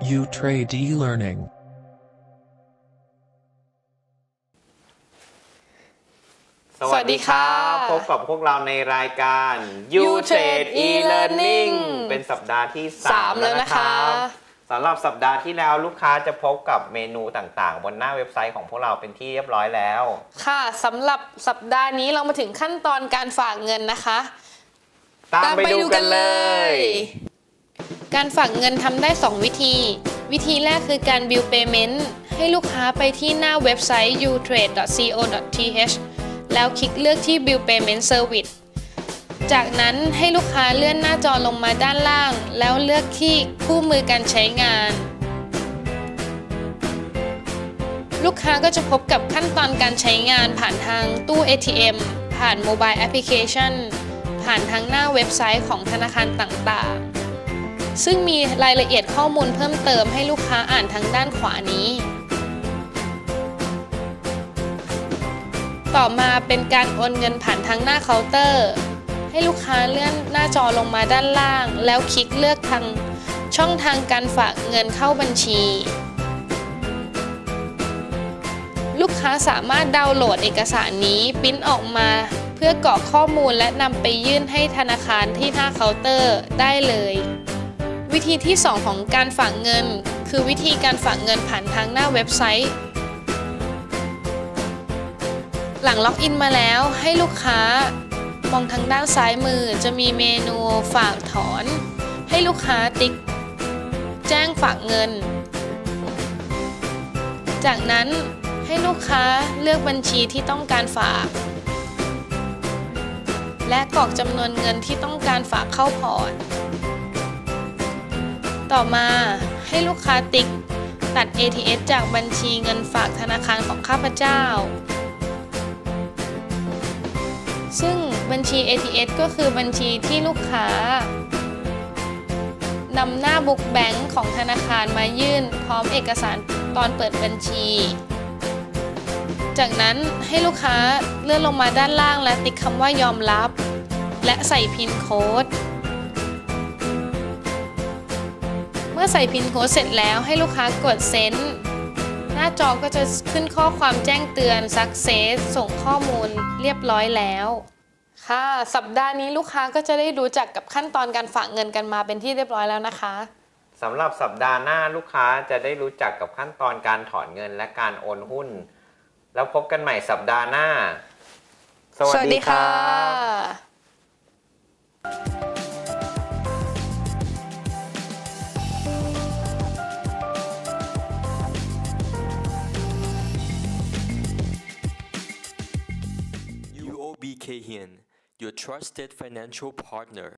U-Trade e-learning. สวัสดีครับพบกับพวกเราในรายการ U-Trade e-learning เป็นสัปดาห์ที่3แล้วนะครับสำหรับสัปดาห์ที่แล้วลูกค้าจะพบกับเมนูต่างๆบนหน้าเว็บไซต์ของพวกเราเป็นที่เรียบร้อยแล้วค่ะสำหรับสัปดาห์นี้เรามาถึงขั้นตอนการฝากเงินนะคะตามไปดูกันเลยการฝากเงินทำได้2 วิธีวิธีแรกคือการ Bill Payment ให้ลูกค้าไปที่หน้าเว็บไซต์ utrade.co.th แล้วคลิกเลือกที่ Bill Payment Service จากนั้นให้ลูกค้าเลื่อนหน้าจอลงมาด้านล่างแล้วเลือกที่คู่มือการใช้งานลูกค้าก็จะพบกับขั้นตอนการใช้งานผ่านทางตู้ ATM ผ่านโมบายแอปพลิเคชันผ่านทางหน้าเว็บไซต์ของธนาคารต่างๆซึ่งมีรายละเอียดข้อมูลเพิ่มเติมให้ลูกค้าอ่านทางด้านขวานี้ต่อมาเป็นการโอนเงินผ่านทางหน้าเคาน์เตอร์ให้ลูกค้าเลื่อนหน้าจอลงมาด้านล่างแล้วคลิกเลือกทางช่องทางการฝากเงินเข้าบัญชีลูกค้าสามารถดาวน์โหลดเอกสารนี้ปริ้นออกมาเพื่อกรอกข้อมูลและนำไปยื่นให้ธนาคารที่หน้าเคาน์เตอร์ได้เลยวิธีที่2ของการฝากเงินคือวิธีการฝากเงินผ่านทางหน้าเว็บไซต์หลังล็อกอินมาแล้วให้ลูกค้ามองทางด้านซ้ายมือจะมีเมนูฝากถอนให้ลูกค้าติ๊กแจ้งฝากเงินจากนั้นให้ลูกค้าเลือกบัญชีที่ต้องการฝากและกรอกจำนวนเงินที่ต้องการฝากเข้าพอร์ตต่อมาให้ลูกค้าติ๊กตัด ATS จากบัญชีเงินฝากธนาคารของข้าพเจ้าซึ่งบัญชี ATS ก็คือบัญชีที่ลูกค้านำหน้าบุ๊กแบงค์ของธนาคารมายื่นพร้อมเอกสารตอนเปิดบัญชีจากนั้นให้ลูกค้าเลื่อนลงมาด้านล่างและติ๊กคำว่ายอมรับและใส่พินโค้ดเมื่อใส่พินโค้ดเสร็จแล้วให้ลูกค้ากดเซ็นหน้าจอก็จะขึ้นข้อความแจ้งเตือน Success ส่งข้อมูลเรียบร้อยแล้วค่ะสัปดาห์นี้ลูกค้าก็จะได้รู้จักกับขั้นตอนการฝากเงินกันมาเป็นที่เรียบร้อยแล้วนะคะสำหรับสัปดาห์หน้าลูกค้าจะได้รู้จักกับขั้นตอนการถอนเงินและการโอนหุ้นแล้วพบกันใหม่สัปดาห์หน้าสวัสดีค่ะ UOB Kay Hian, your trusted financial partner.